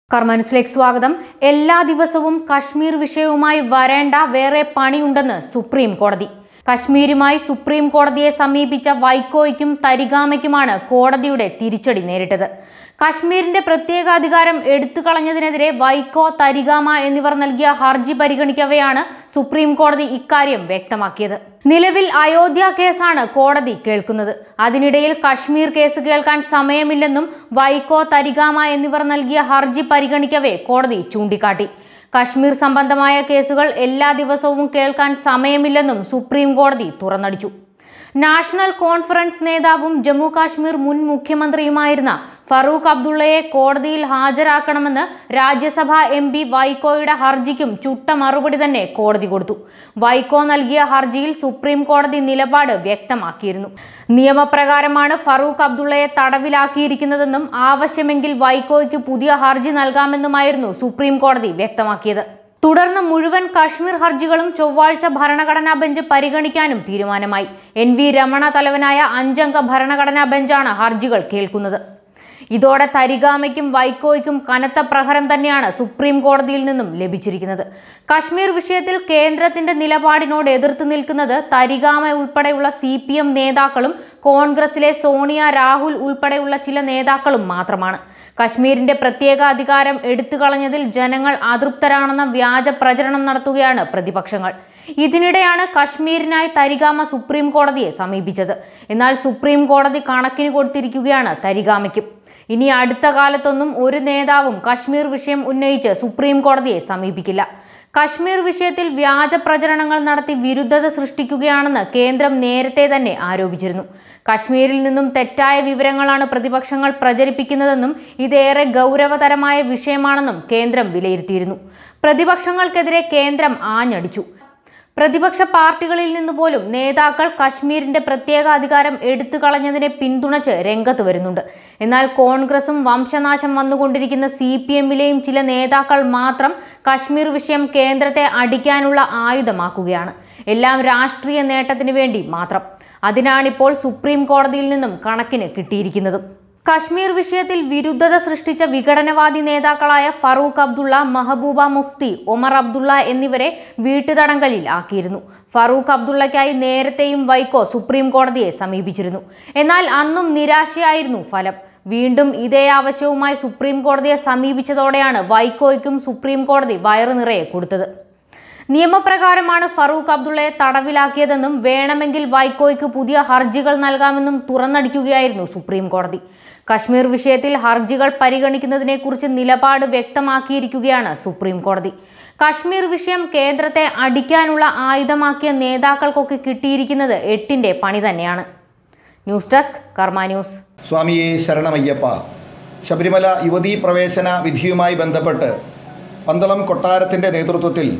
കർമ്മന്യൂസിലേക്ക് സ്വാഗതം. എല്ലാ ദിവസവും കശ്മീർ വിഷയവുമായി വരേണ്ട വേറെ പണിയുണ്ടെന്ന് സുപ്രീം കോടതി. കശ്മീരുമായി സുപ്രീം കോടതിയെ സമീപിച്ച വൈക്കോയ്ക്കും തരിഗാമയ്ക്കുമാണ് കോടതിയുടെ തിരിച്ചടി നേരിട്ടത്. കശ്മീരിന്റെ പ്രത്യേകാധികാരം എടുത്തുകളഞ്ഞതിനെതിരെ വൈക്കോ, തരിഗാമ എന്നിവർ നൽകിയ ഹർജി പരിഗണിക്കവെയാണ് സുപ്രീം കോടതി ഇക്കാര്യം വ്യക്തമാക്കിയത്. നിലവിൽ അയോധ്യ കേസാണ് കോടതി കേൾക്കുന്നത്. അതിനിടയിൽ കശ്മീർ കേസ് കേൾക്കാൻ സമയമില്ലെന്നും വൈക്കോ, തരിഗാമ എന്നിവർ നൽകിയ ഹർജി പരിഗണിക്കവേ കോടതി ചൂണ്ടിക്കാട്ടി. കശ്മീർ സംബന്ധമായ കേസുകൾ എല്ലാ ദിവസവും കേൾക്കാൻ സമയമില്ലെന്നും സുപ്രീം കോടതി തുറന്നടിച്ചു. നാഷണൽ കോൺഫറൻസ് നേതാവും ജമ്മു കാശ്മീർ മുൻ മുഖ്യമന്ത്രിയുമായിരുന്ന ഫറൂഖ് അബ്ദുള്ളയെ കോടതിയിൽ ഹാജരാക്കണമെന്ന് രാജ്യസഭാ MP വൈക്കോയുടെ ഹർജിക്കും ചുട്ട മറുപടി തന്നെ കോടതി കൊടുത്തു. വൈക്കോ നൽകിയ ഹർജിയിൽ സുപ്രീം കോടതി നിലപാട് വ്യക്തമാക്കിയിരുന്നു. നിയമപ്രകാരമാണ് ഫറൂഖ് അബ്ദുള്ളയെ തടവിലാക്കിയിരിക്കുന്നതെന്നും ആവശ്യമെങ്കിൽ വൈക്കോയ്ക്ക് പുതിയ ഹർജി നൽകാമെന്നുമായിരുന്നു സുപ്രീം കോടതി വ്യക്തമാക്കിയത്. തുടർന്ന് മുഴുവൻ കശ്മീർ ഹർജികളും ചൊവ്വാഴ്ച ഭരണഘടനാ ബെഞ്ച് പരിഗണിക്കാനും തീരുമാനമായി. NV രമണ തലവനായ 5-അംഗ ഭരണഘടനാ ബെഞ്ചാണ് ഹർജികൾ കേൾക്കുന്നത്. ഇതോടെ തരിഗാമയ്ക്കും വൈക്കോയ്ക്കും കനത്ത പ്രഹരം തന്നെയാണ് സുപ്രീം കോടതിയിൽ നിന്നും ലഭിച്ചിരിക്കുന്നത്. കശ്മീർ വിഷയത്തിൽ കേന്ദ്രത്തിന്റെ നിലപാടിനോട് എതിർത്ത് നിൽക്കുന്നത് തരിഗാമ ഉൾപ്പെടെയുള്ള CPM നേതാക്കളും കോൺഗ്രസിലെ സോണിയ, രാഹുൽ ഉൾപ്പെടെയുള്ള ചില നേതാക്കളും മാത്രമാണ്. കശ്മീരിന്റെ പ്രത്യേക അധികാരം എടുത്തുകളഞ്ഞതിൽ ജനങ്ങൾ അതൃപ്തരാണെന്ന വ്യാജ പ്രചരണം നടത്തുകയാണ് പ്രതിപക്ഷങ്ങൾ. ഇതിനിടെയാണ് കശ്മീരിനായി തരിഗാമ സുപ്രീം കോടതിയെ സമീപിച്ചത്. എന്നാൽ സുപ്രീം കോടതി കണക്കിന് കൊടുത്തിരിക്കുകയാണ് തരിഗാമയ്ക്കും. ഇനി അടുത്ത കാലത്തൊന്നും ഒരു നേതാവും കശ്മീർ വിഷയം ഉന്നയിച്ച് സുപ്രീം കോടതിയെ സമീപിക്കില്ല. കശ്മീർ വിഷയത്തിൽ വ്യാജ പ്രചരണങ്ങൾ നടത്തി വിരുദ്ധത സൃഷ്ടിക്കുകയാണെന്ന് കേന്ദ്രം നേരത്തെ തന്നെ ആരോപിച്ചിരുന്നു. കശ്മീരിൽ നിന്നും തെറ്റായ വിവരങ്ങളാണ് പ്രതിപക്ഷങ്ങൾ പ്രചരിപ്പിക്കുന്നതെന്നും ഇതേറെ ഗൗരവതരമായ വിഷയമാണെന്നും കേന്ദ്രം വിലയിരുത്തിയിരുന്നു. പ്രതിപക്ഷങ്ങൾക്കെതിരെ കേന്ദ്രം ആഞ്ഞടിച്ചു. പ്രതിപക്ഷ പാർട്ടികളിൽ നിന്ന് പോലും നേതാക്കൾ കശ്മീരിന്റെ പ്രത്യേക അധികാരം എടുത്തുകളഞ്ഞതിനെ പിന്തുണച്ച് രംഗത്ത് വരുന്നുണ്ട്. എന്നാൽ കോൺഗ്രസും വംശനാശം വന്നുകൊണ്ടിരിക്കുന്ന CPMലെയും ചില നേതാക്കൾ മാത്രം കശ്മീർ വിഷയം കേന്ദ്രത്തെ അടിക്കാനുള്ള ആയുധമാക്കുകയാണ്. എല്ലാം രാഷ്ട്രീയ നേട്ടത്തിന് വേണ്ടി മാത്രം. അതിനാണിപ്പോൾ സുപ്രീം കോടതിയിൽ നിന്നും കണക്കിന് കിട്ടിയിരിക്കുന്നതും. കശ്മീർ വിഷയത്തിൽ വിരുദ്ധത സൃഷ്ടിച്ച വിഘടനവാദി നേതാക്കളായ ഫറൂഖ് അബ്ദുള്ള, മെഹബൂബ മുഫ്തി, ഒമർ അബ്ദുള്ള എന്നിവരെ വീട്ടുതടങ്കലിൽ ആക്കിയിരുന്നു. ഫറൂഖ് അബ്ദുള്ളയ്ക്കായി നേരത്തെയും വൈക്കോ സുപ്രീം കോടതിയെ സമീപിച്ചിരുന്നു. എന്നാൽ അന്നും നിരാശയായിരുന്നു ഫലം. വീണ്ടും ഇതേ ആവശ്യവുമായി സുപ്രീം കോടതിയെ സമീപിച്ചതോടെയാണ് വൈക്കോയ്ക്കും സുപ്രീം കോടതി വയറു നിറയെ കൊടുത്തത്. നിയമപ്രകാരമാണ് ഫറൂഖ് അബ്ദുള്ളയെ തടവിലാക്കിയതെന്നും വേണമെങ്കിൽ വൈക്കോയ്ക്ക് പുതിയ ഹർജികൾ നൽകാമെന്നും തുറന്നടിക്കുകയായിരുന്നു സുപ്രീം കോടതി. കശ്മീർ വിഷയത്തിൽ ഹർജികൾ പരിഗണിക്കുന്നതിനെക്കുറിച്ച് നിലപാട് വ്യക്തമാക്കിയിരിക്കുകയാണ് സുപ്രീം കോടതി. കശ്മീർ വിഷയം കേന്ദ്രത്തെ അടിക്കാനുള്ള ആയുധമാക്കിയ നേതാക്കൾക്കൊക്കെ കിട്ടിയിരിക്കുന്നത് 8ന്റെ പണി തന്നെയാണ്. News desk Karma news. സ്വാമിയെ ശരണമയ്യപ്പ. ശബരിമല യുവതീ പ്രവേശന വിധിയുമായി ബന്ധപ്പെട്ട് പന്തളം കൊട്ടാരത്തിൻ്റെ നേതൃത്വത്തിൽ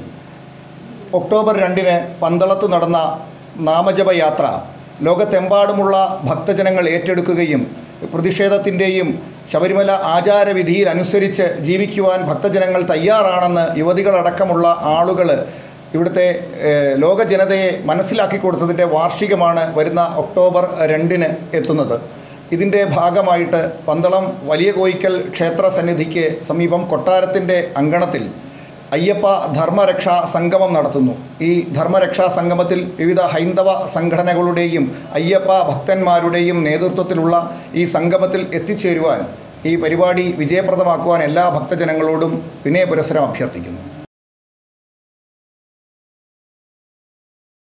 ഒക്ടോബർ 2-ന് പന്തളത്ത് നടന്ന നാമജപയാത്ര ലോകത്തെമ്പാടുമുള്ള ഭക്തജനങ്ങൾ ഏറ്റെടുക്കുകയും പ്രതിഷേധത്തിൻ്റെയും ശബരിമല ആചാരവിധിയിൽ അനുസരിച്ച് ജീവിക്കുവാൻ ഭക്തജനങ്ങൾ തയ്യാറാണെന്ന് യുവതികളടക്കമുള്ള ആളുകൾ ഇവിടുത്തെ ലോക ജനതയെ മനസ്സിലാക്കി കൊടുത്തതിൻ്റെ വാർഷികമാണ് വരുന്ന ഒക്ടോബർ 2-ന് എത്തുന്നത്. ഇതിൻ്റെ ഭാഗമായിട്ട് പന്തളം വലിയ കോയിക്കൽ ക്ഷേത്ര സന്നിധിക്ക് സമീപം കൊട്ടാരത്തിൻ്റെ അങ്കണത്തിൽ അയ്യപ്പ ധർമ്മരക്ഷാ സംഗമം നടത്തുന്നു. ഈ ധർമ്മരക്ഷാ സംഗമത്തിൽ വിവിധ ഹൈന്ദവ സംഘടനകളുടെയും അയ്യപ്പ ഭക്തന്മാരുടെയും നേതൃത്വത്തിലുള്ള ഈ സംഗമത്തിൽ എത്തിച്ചേരുവാൻ, ഈ പരിപാടി വിജയപ്രദമാക്കുവാൻ എല്ലാ ഭക്തജനങ്ങളോടും വിനയപുരസ്സരം അഭ്യർത്ഥിക്കുന്നു.